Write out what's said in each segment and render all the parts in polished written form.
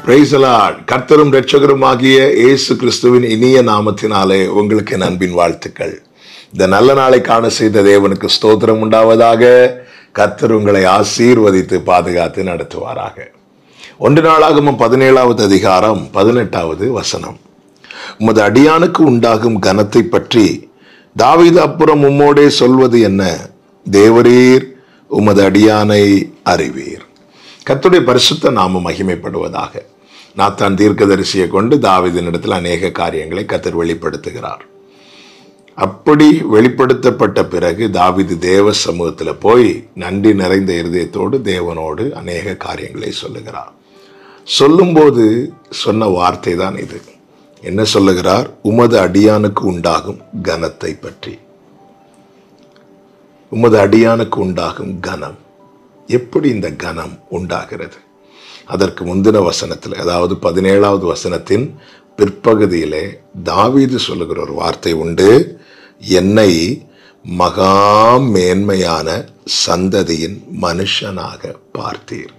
Praise the Lord. கர்த்தரும் இரட்சகருமாகிய இயேசு கிறிஸ்துவின் இனிய நாமத்தினாலே உங்களுக்கு என் அன்பின் வாழ்த்துக்கள். இந்த நல்ல நாளை காண செய்த தேவனுக்கு ஸ்தோத்திரம் உண்டாவதாக. கர்த்தர் உங்களை ஆசீர்வதித்து பாதுகாத்து நடத்துவாராக. 1 நாளாகமம் 17வது அதிகாரம் 18வது வசனம். உமது அடியானுக்கு உண்டாகும் கனத்தை பற்றி தாவீது அப்புறம் உம்மோடே சொல்வது என்ன? தேவரீர் உமது அடியானை அறிவீர். கர்த்தருடைய பரிசுத்த நாமம் மகிமைப்படுவதாக. நாத்தான் தீர்க்கதரிசியை கொண்டு தாவீதினிடத்தில் அநேக காரியங்களை கர்த்தர் வெளிப்படுத்துகிறார். அப்படி வெளிப்படுத்தப்பட்ட பிறகு தாவீது தேவ சமூகத்தில் போய் நன்றி நிறைந்த இருதயத்தோடு தேவனோடு அநேக காரியங்களை சொல்லுகிறார். சொல்லும்போது சொன்ன வார்த்தை தான் இது. என்ன சொல்லுகிறார்? உமது அடியானுக்கு உண்டாகும் கனத்தை பற்றி. உமது அடியானுக்கு உண்டாகும் கனம். எப்படி இந்த கனம் உண்டாகிறது? அதற்கு முந்தின வசனத்தில், அதாவது 17வது வசனத்தின் பிற்பகுதியிலே தாவீது சொல்லுகிற ஒரு வார்த்தை உண்டு. என்னை மகா மேன்மையான சந்ததியின் மனுஷனாக பார்த்தீர்.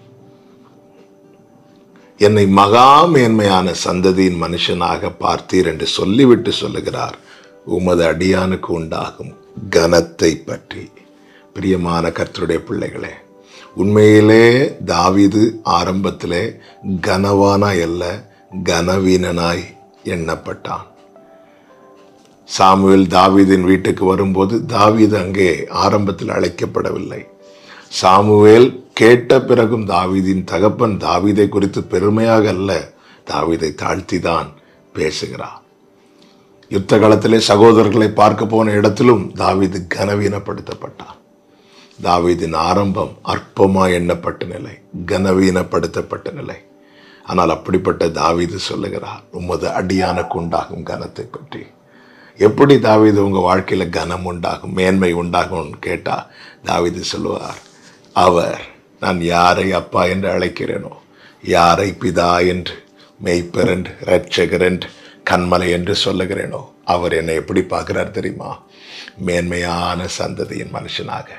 என்னை மகா மேன்மையான சந்ததியின் மனுஷனாக பார்த்தீர் என்று சொல்லிவிட்டு சொல்லுகிறார், உமது அடியானுக்கு உண்டாகும் கனத்தை பற்றி. பிரியமான கர்த்தருடைய பிள்ளைகளே, உண்மையிலே தாவீது ஆரம்பத்திலே கனவானாய் அல்ல, கனவீனனாய் எண்ணப்பட்டான். சாமுவேல் தாவீதின் வீட்டுக்கு வரும்போது தாவீது அங்கே ஆரம்பத்தில் அழைக்கப்படவில்லை. சாமுவேல் கேட்ட பிறகும் தாவீதின் தகப்பன் தாவீதை குறித்து பெருமையாக அல்ல, தாவீதை தாழ்த்திதான் பேசுகிறார். யுத்த காலத்திலே சகோதரர்களை பார்க்க போன இடத்திலும் தாவீது கனவீனப்படுத்தப்பட்டான். தாவீதின் ஆரம்பம் அற்பமாய் எண்ணப்பட்ட நிலை, கனவீனப்படுத்தப்பட்ட நிலை. ஆனால் அப்படிப்பட்ட தாவீது சொல்லுகிறார், உமது அடியானுக்கு உண்டாகும் கனத்தை பற்றி. எப்படி தாவீது உங்க வாழ்க்கையில கனம் உண்டாகும், மேன்மை உண்டாகும் கேட்டா தாவீது சொல்லுவார், அவர், நான் யாரை அப்பா என்று அழைக்கிறேனோ, யாரை பிதா என்று, மெய்ப்பர் என்று, இரட்சகர் என்று, கண்மலை என்று சொல்லுகிறேனோ, அவர் என்னை எப்படி பார்க்கிறார் தெரியுமா? மேன்மையான சந்ததியின் மனுஷனாக.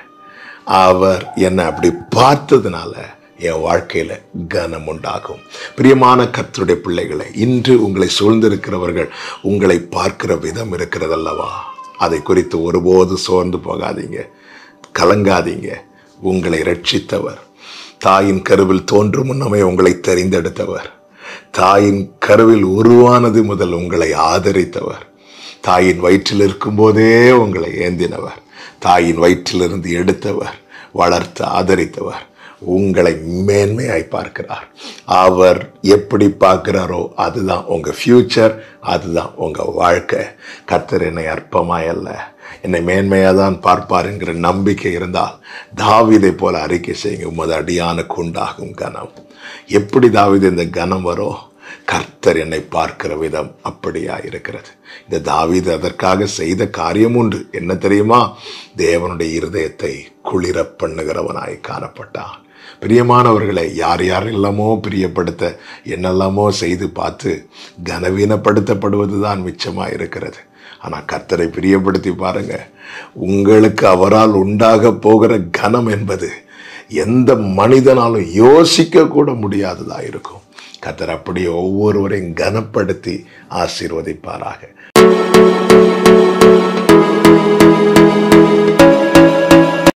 அவர் என்னை அப்படி பார்த்ததுனால என் வாழ்க்கையில கனம் உண்டாகும். பிரியமான கர்த்தருடைய பிள்ளைகளை, இன்று உங்களை சூழ்ந்திருக்கிறவர்கள் உங்களை பார்க்கிற விதம் இருக்கிறதல்லவா, அதை குறித்து ஒருபோது சோர்ந்து போகாதீங்க, கலங்காதீங்க. உங்களை ரட்சித்தவர், தாயின் கருவில் தோன்றும் முன்னமே உங்களை தெரிந்தெடுத்தவர், தாயின் கருவில் உருவானது முதல் உங்களை ஆதரித்தவர், தாயின் வயிற்றில் இருக்கும் போதே உங்களை ஏந்தினவர், தாயின் வயிற்றிலிருந்து எடுத்தவர், வளர்த்து ஆதரித்தவர், உங்களை மேன்மையாய் பார்க்கிறார். அவர் எப்படி பார்க்கிறாரோ அதுதான் உங்க ஃபியூச்சர், அதுதான் உங்க வாழ்க்கை. கர்த்தர் என்னை அற்பமாய் அல்ல, என்னை மேன்மையாக தான் பார்ப்பார் என்கிற நம்பிக்கை இருந்தால் தாவீதை போல அறிக்கை செய்யுங்க, உமது அடியானுக்கு உண்டாகும் கனம். எப்படி தாவீது இந்த கனம் வரும்? கர்த்தர் என்னை பார்க்கிற விதம் அப்படியா இருக்கிறது. இந்த தாவீது அதற்காக செய்த காரியம் உண்டு. என்ன தெரியுமா? தேவனுடைய இருதயத்தை குளிர பண்ணுகிறவனாய் காணப்பட்டான். பிரியமானவர்களை, யார் யாரெல்லாமோ பிரியப்படுத்த என்னெல்லாமோ செய்து பார்த்து கனவீனப்படுத்தப்படுவதுதான் மிச்சமாக இருக்கிறது. ஆனால் கர்த்தரை பிரியப்படுத்தி பாருங்க, உங்களுக்கு அவரால் உண்டாக போகிற கனம் என்பது எந்த மனிதனாலும் யோசிக்க கூட முடியாததா இருக்கும். கர்த்தர் அப்படியே ஒவ்வொருவரையும் கனப்படுத்தி ஆசீர்வதிப்பாராக.